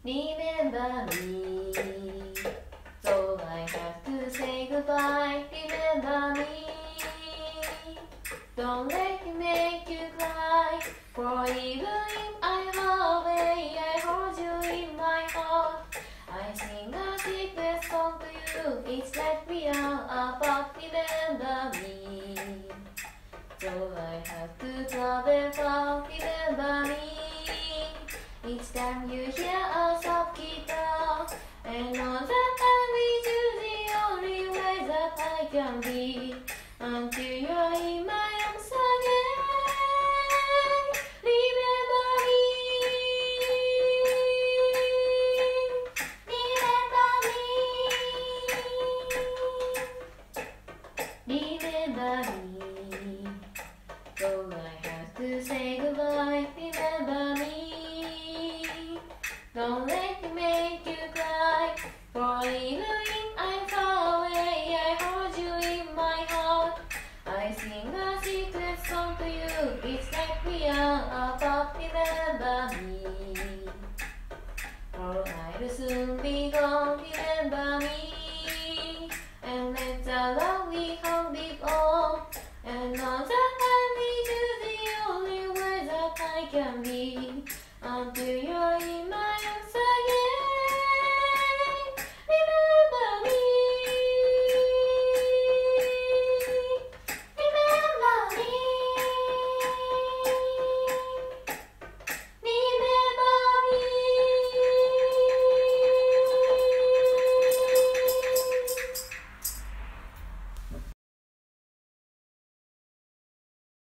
Remember me, so I have to say goodbye. Remember me, don't let me make you cry. For even if I'm away, I hold you in my heart. I sing a secret song to you, it's like we are apart. Remember me, so I have to travel far. Remember me, each time you hear a soft guitar, and know that I will do the only way that I can be, until you're in my arms again. Remember me, remember me, so I have to say goodbye. Remember me, don't let me make you cry. For even if I'm far away, I hold you in my heart. I sing a secret song to you, it's like we are apart. Remember me, for I will soon be gone. Remember me, and let the love we hold live on, and know that I will do the only way that I can be, until you're in my